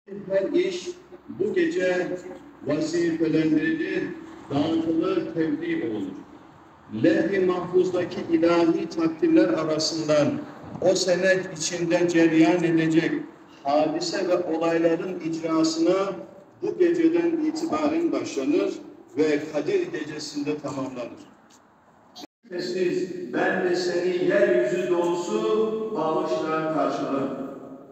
Her iş bu gece vazifelendirilir, dağıtılır, tebliğ olunur. Levh-i mahfuzdaki ilahi takdirler arasından o senet içinde cereyan edecek hadise ve olayların icrasına bu geceden itibaren başlanır ve Kadir gecesinde tamamlanır. Şüphesiz ben de seni yeryüzü dolusu bağışla karşılarım.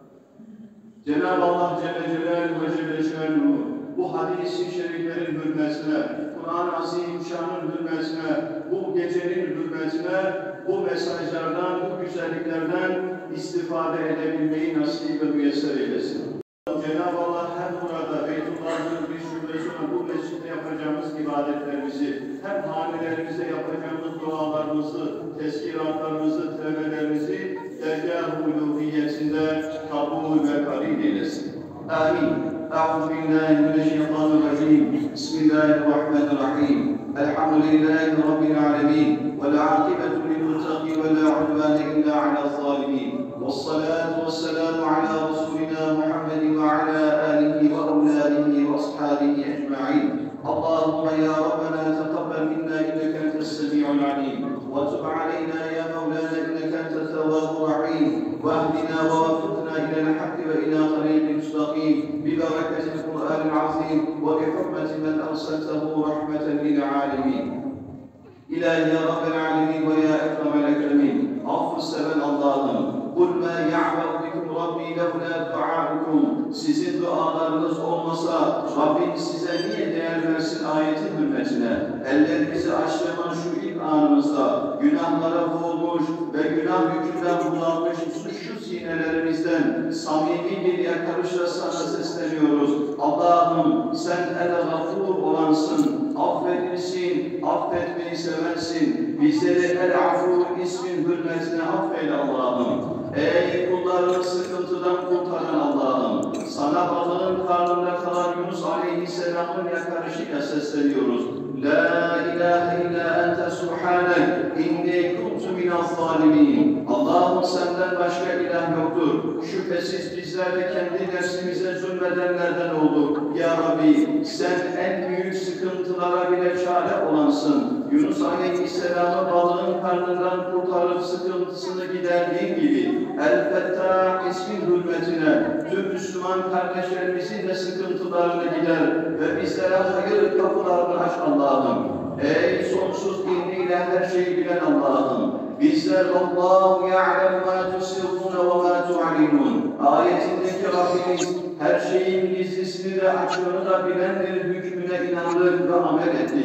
Cenab-ı Allah Celle Celaluhu ve Celle Şanuhu bu hadis-i şeriflerin hürmetine, Kur'an-ı Azimüşşan'ın hürmetine, bu gecenin hürmetine, bu mesajlardan, bu güzelliklerden istifade edebilmeyi nasip ve müyesser eylesin. Cenab-ı Allah hem burada Beytullah'ın bir şubesi olan bu mescitte yapacağımız ibadetlerimizi, hem hanelerimizde yapacağımız dualarımızı, tezkiratlarımızı, tevbelerimizi dergâh-ı uluhiyetinde kabul ve kabul eylesin. Amin. Euzu billahi mineşşeytanirracim. Bismillahirrahmanirrahim. Elhamdülillahi Rabbil alemin. Vel âkibetü lil-muttaqîn ve lâ udvâne illâ alâ's-zâlimîn. Vessalâtu vesselâmu alâ Resulina Muhammedin ve alâ âlihi ve evlâdihi ve ashâbihi ecma'in. Allahümme ya Rabbena teqabbel minna inneke entes-semî'ul alîm. Ve tub aleyna ya Mevlana inneke entet-tevvâbur rahîm. Ve ehdina ve vaffiqna ila'l hakki ve ilâ tariqin müstakîm. Bi bereketil Kur'ânil azîm ve bi hurmeti men erseltehu rahmeten lil âlemîn. İlahi ya Rabbel alemin ve ya ekremel ekremin. Affı seven Allah'ım. قُلْ مَا يَعْبَرُ بِكُمْ رَبِّي لَوْلَا دُعَاءُكُمْ. Sizin dualarınız olmasa Rabbim size niye değer versin ayetin hürmetine? Ellerimizi açtığımız şu ilk anımızda günahlara boğulmuş ve günah yükünden bulanmış şu sinelerimizden samimi bir yakarışla sana sesleniyoruz. Allah'ım sen el-gafur olansın, affedilsin, affetmeyi seversin. Bizleri el-afur ismin hürmetine affeyle Allah'ım. Ey kullarını sıkıntıdan kurtaran Allah'ım, sana balığın karnında kalan Yunus Aleyhisselam'ın yakarışıyla sesleniyoruz. La ilahe illa ente subhanek, inni kuntu minaz-zalimin. Allah'ım senden başka ilah yoktur. Şüphesiz bizler de kendi nefsimize zulmedenlerden olduk. Ya Rabbi, sen en büyük sıkıntılara bile çare olansın. Yunus Aleyhisselam'ı balığın karnından kurtarıp sıkıntısını giderdiğin gibi El-Fettah ismin hürmetine tüm Müslüman kardeşlerimizin de sıkıntılarını gider ve bizlere hayır kapılarını aç Allah'ım. Ey sonsuz ilmiyle her şeyi bilen Allah'ım. Bizler Allahu ya'lem ma tusirrun ve ma tu'linun. Ayetindeki Rabbimiz her şeyin gizlisini de açığını da bilendir hükmüne inandık ve amel ettik.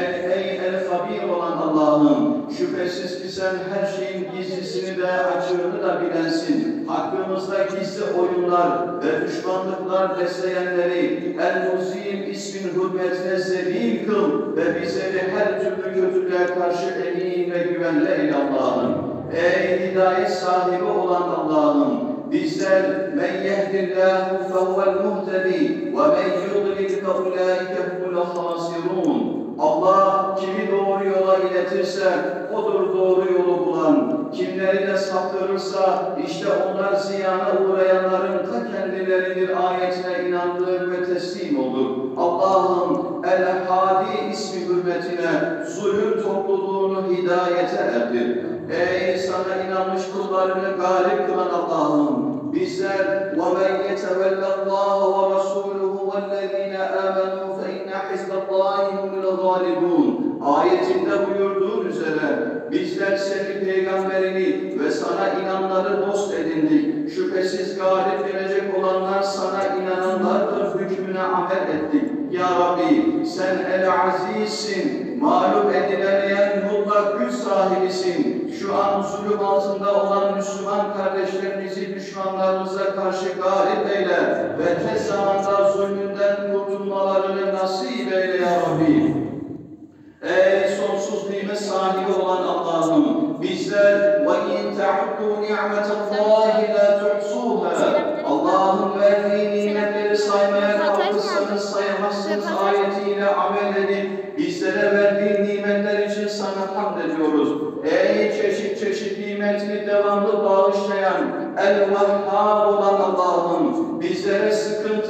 Ey el-Habir olan Allah'ım, şüphesiz ki sen her şeyin gizlisini de açığını da bilensin. Hakkımızda gizli oyunlar ve düşmanlıklar besleyenleri El-Muzim ismin hürmetine zelil kıl ve bizleri her türlü kötülüğe karşı emin ve güvenli eyle Allah'ım. Ey hidayet sahibi olan Allah'ım, bizler men yehdillâhu fevvel muhtedi ve men yudlil feulâike humul khâsirûn. Allah kimi doğru yola iletirse odur doğru yolu bulan. Kimleri de saptırırsa işte onlar ziyana uğrayanların ta kendileridir ayetine inandığı ve teslim olur. Allah'ım El-Hadi ismi hürmetine zulüm topluluğunu hidayete erdir. Ey sana inanmış kullarını galip kılan Allah'ım, bizler وَمَنْ يَتَوَلَّ اللّٰهَ وَرَسُولُهُ وَالَّذ۪ينَ آمَنُوا فَاِنَّ حِزْبَ اللّٰهِ هُمُ الْغَالِبُونَ ayetinde buyurduğun üzere bizler senin peygamberini ve sana inananları dost edindik. Şüphesiz galip gelecek olanlar sana inananlardır hükmüne amel ettik. Ya Rabbi sen el-azizsin, mağlup edilemeyen mutlak güç sahibisin. Şu an zulüm altında olan Müslüman kardeşlerimizi düşmanlarımıza karşı galip eyle ve tez zamanda zulmünden kurtulmalarını nasip eyle ya Rabbi. Ey sonsuz nimet sahibi olan Allah'ım, bizler وَاِنْ تَعُدُّوا نِعْمَةَ اللّٰهِ لَا تُحْصُوهَا Allah'ın verdiği nimetleri saymaya kalkırsanız sayamazsınız ayetiyle amel edip bizlere verdiği nimetler için sana hamd ediyoruz. Ey çeşit çeşit nimetini devamlı bağışlayan El-Vehhab olan Allah'ım, bizlere sıkıntı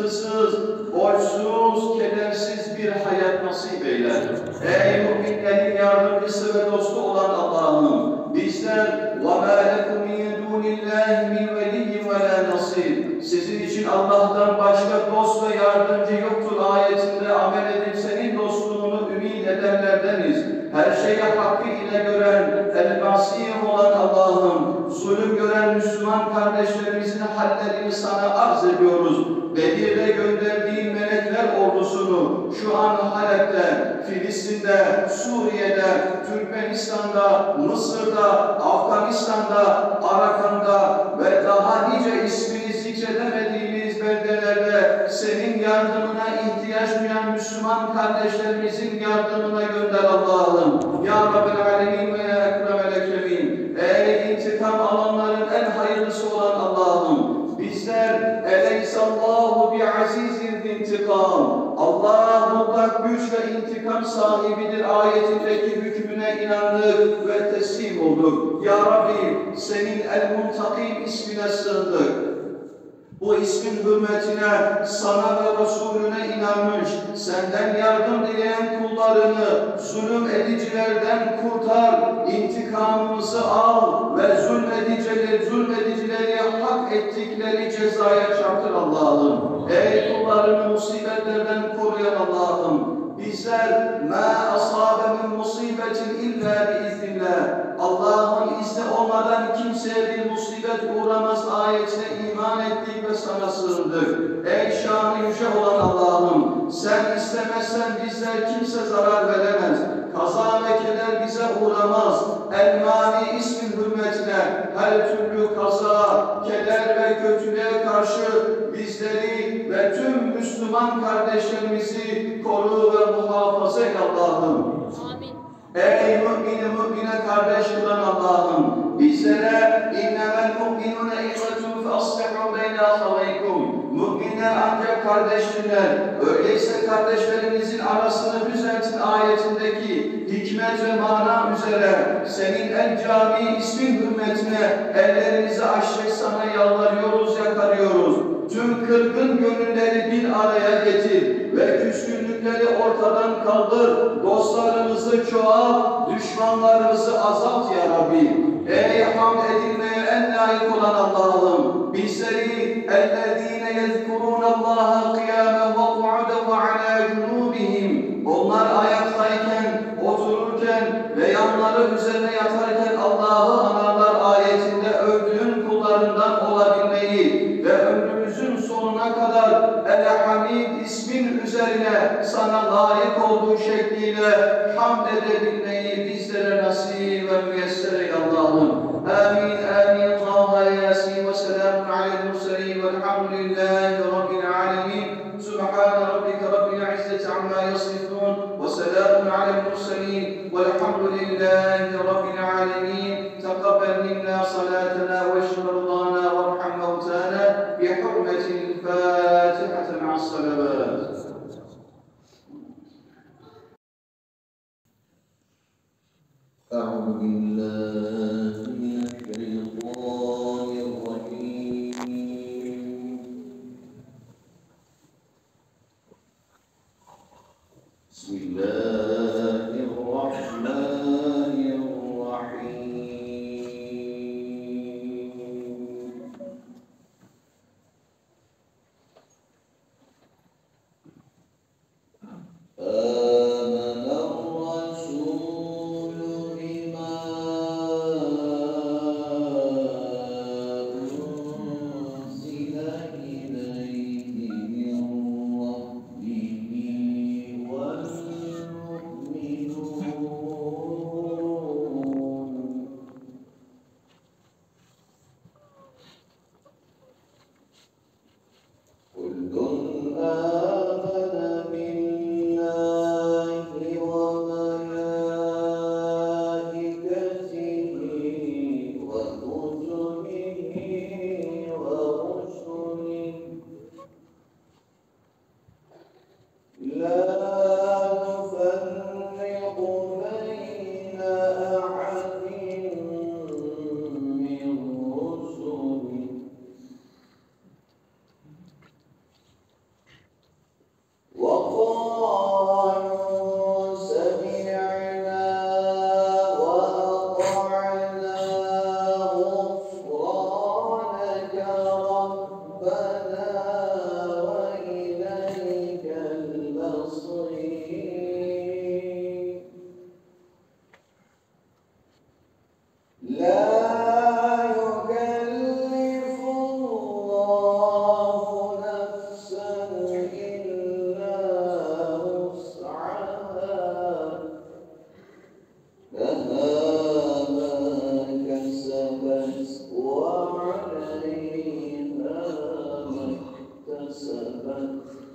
acısız, kedersiz bir hayat nasip eyle. Ey müminlerin yardımcısı ve dostu olan Allah'ım, bizler وَمَا لَكُمْ مِنْ دُونِ اللّٰهِ مِنْ وَلِيٍّ وَلَا نَصِيرٍ. Sizin için Allah'tan başka dost ve yardımcı yoktur ayetinde amel edip senin dostluğunu ümit edenlerdeniz. Her şeye hakkı ile gören, el-basir olan Allah'ım, zulüm gören Müslüman kardeşlerimizin hallerini sana arz ediyoruz. Bedir'de gönderdiğin melekler ordusunu şu an Halep'te, Filistin'de, Suriye'de, Türkmenistan'da, Mısır'da, Afganistan'da, Arakan'da ve daha nice ismini zikredemediğimiz beldelerde senin yardımına ihtiyaç duyan Müslüman kardeşlerimizin yardımına gönder Allah'ım. Ya Rabbel Alemin ve Ya Ekremel Ekremin. Ey intikam alanların en hayırlısı olan Allah'ım. Bizler eleysallahu bi azizin intikam. Allah mutlak güç ve intikam sahibidir ayetindeki hükmüne inandık ve teslim olduk. Ya Rabbi senin el-Muntakim ismine sığındık. Bu ismin hürmetine, sana ve Resulüne inanmış, senden yardım dileyen kullarını zulüm edicilerden kurtar, intikamımızı al ve zulmedicileri hak ettikleri cezaya çarptır Allah'ım. Ey kullarını musibetlerden koruyan Allah'ım, bizler مَا أَصَابَ مِنْ مُصِيبَةٍ إِلَّا بِإِذْنِ Allah'ın izni olmadan kimseye bir musibet uğramaz ayetine iman ettik ve sana sığındık. Ey şanı yüce olan Allah'ım, sen istemezsen bizler kimse zarar veremez. Kaza ve keder bize uğramaz. El-Mani ismin hürmetine her türlü kaza, keder ve kötülüğe karşı bizleri ve tüm Müslüman kardeşlerimizi koru ve muhafaza et Allah'ım. Ey mümine kardeş kılan Allah'ım, bizlere innemel mu'minune ihvetun fe aslihu beyne ahaveykum. Müminler ancak kardeştirler. Öyleyse kardeşlerimizin arasını düzeltin ayetindeki hikmet ve mana üzere senin el-Cami ismin hürmetine ellerimizi açtık sana yalvarıyoruz, yakarıyoruz. Tüm kırgın gönülleri bir araya getir ve küskünlükleri ortadan kaldır. Dostlarımızı çoğalt, düşmanlarımızı azalt ya Rabbi. Ey hamd edilmeye en layık olan Allah'ım, bizleri اَلَّذ۪ينَ يَذْكُرُونَ اللّٰهَ قِيَامًا وَقُعُدًا وَعَلَى جُنُوبِهِمْ. Onlar ayaktayken, otururken ve yanları üzerine yatarken Allah'ı anarlar ayetinde övdüğün kullarından olabilmeyi ve ömrümüzün sonuna kadar El-Hamid ismin üzerine sana layık olduğu şekliyle hamd edebilmeyi bizlere nasip ve müyesser ey Allah'ım. Amin, amin. Taha Yasin ve selamun aleyhi murselin velhamdülillahi rabbil alemin. Subhane rabbike rabbil izzeti amma yasifun ve selamun aleyhi murselin velhamdülillahi rabbil alemin. Tekabbel minna salatana ve şerrana ve rahmet mevtana bi hurmetil Fatiha ma'as salavat. أعوذ بالله من الشيطان الرجيم بسم الله الرحمن الرحيم وسلم